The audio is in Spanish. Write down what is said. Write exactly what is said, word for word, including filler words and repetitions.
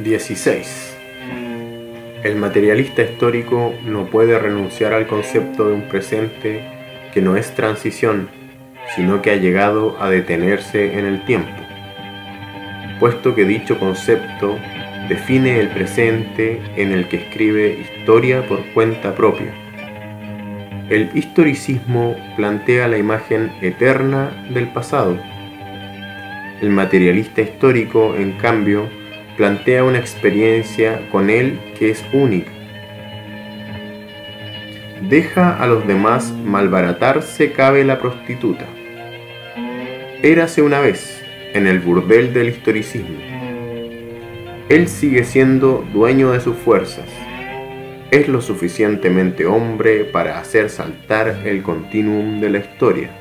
dieciséis. El materialista histórico no puede renunciar al concepto de un presente que no es transición, sino que ha llegado a detenerse en el tiempo, puesto que dicho concepto define el presente en el que escribe historia por cuenta propia. El historicismo plantea la imagen eterna del pasado. El materialista histórico, en cambio, plantea una experiencia con él que es única. Deja a los demás malbaratarse cabe la prostituta. Érase una vez, en el burdel del historicismo. Él sigue siendo dueño de sus fuerzas. Es lo suficientemente hombre para hacer saltar el continuum de la historia.